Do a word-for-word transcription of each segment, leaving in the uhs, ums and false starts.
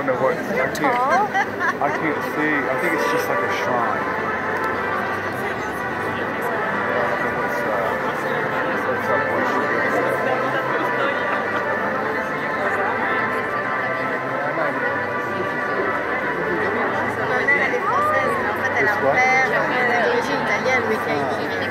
know what. I can't. I can't see. I think it's just like a shrine. I don't know what's uh, what's up with la mujer d'origine italienne, mais qui a écrit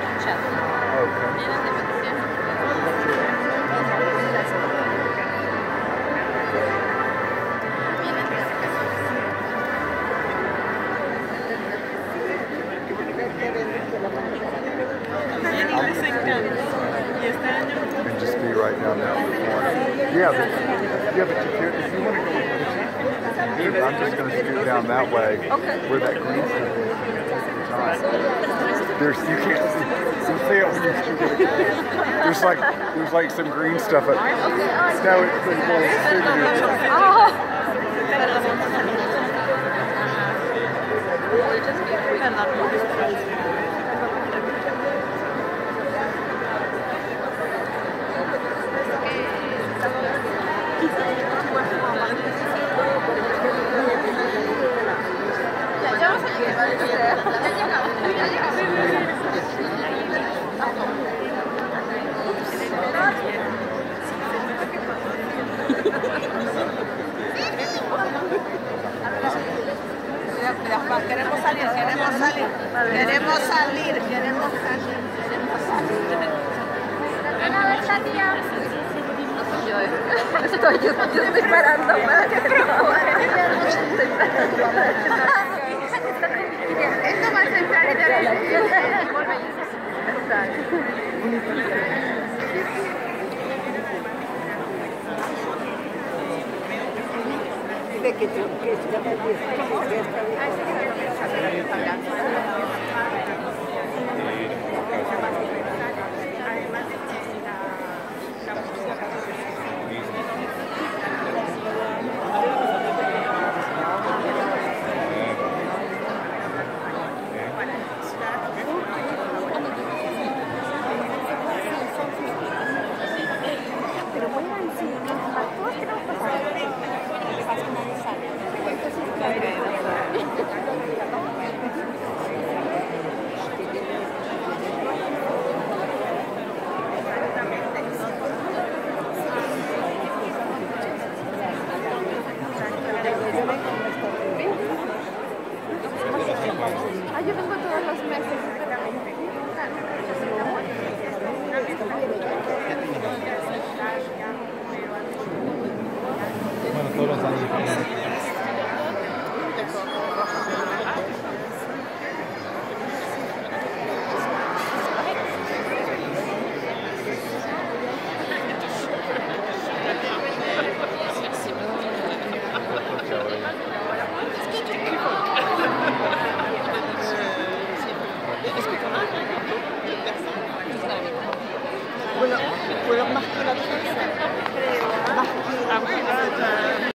and just be right down there on the corner. Yeah, but, yeah, but if, you're, if you want to go with the I'm just going to scoot down that way, okay, where that green stuff is. There's, you can't see, you see it when you scoot it. There's like, there's like some green stuff. At, now it's pretty cool. Queremos salir, queremos salir, queremos salir, queremos salir, queremos salir. Yo estoy, yo, yo estoy esperando para que se esto va a sentar y de que tú, que está Ah, yo vengo todos los meses.